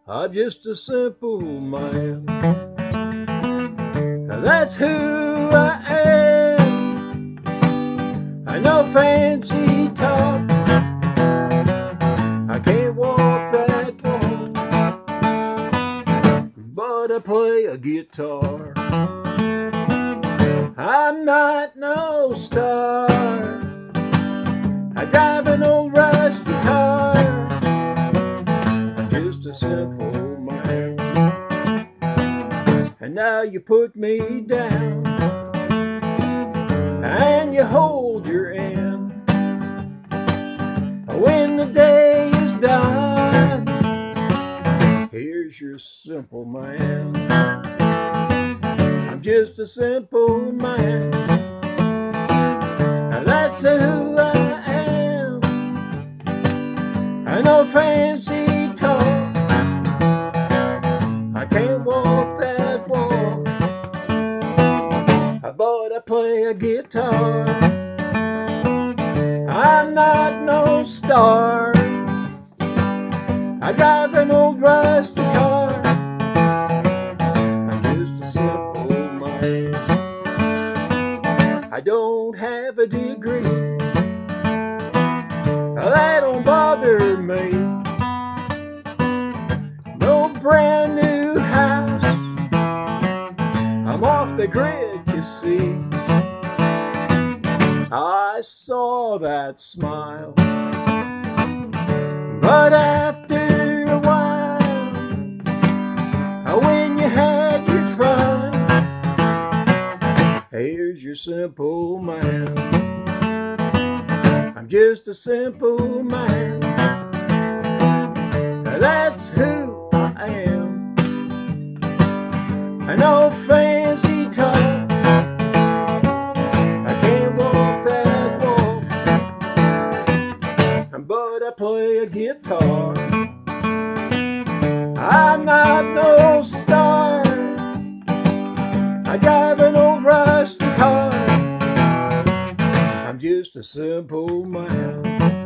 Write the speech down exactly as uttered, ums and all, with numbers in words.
I'm just a simple man. That's who I am. I know fancy talk. I can't walk that walk, but I play a guitar. I'm not no star. I drive an old rusty car. I'm just a simple man. And now you put me down and you hold your end. When the day is done, here's your simple man. I'm just a simple man. That's who I am. I know fancy talk. I can't walk that walk, but I play a guitar. I'm not no star. I drive an old rusty car. I'm just a simple man. I don't have a degree. That don't bother me. No brand new house. I'm off the grid, you see. I saw that smile, but after a while, when you had your fun, here's your simple man. I'm just a simple man. That's who I am. I know fancy talk. But I play a guitar. I'm not no star. I drive an old rusty car. I'm just a simple man.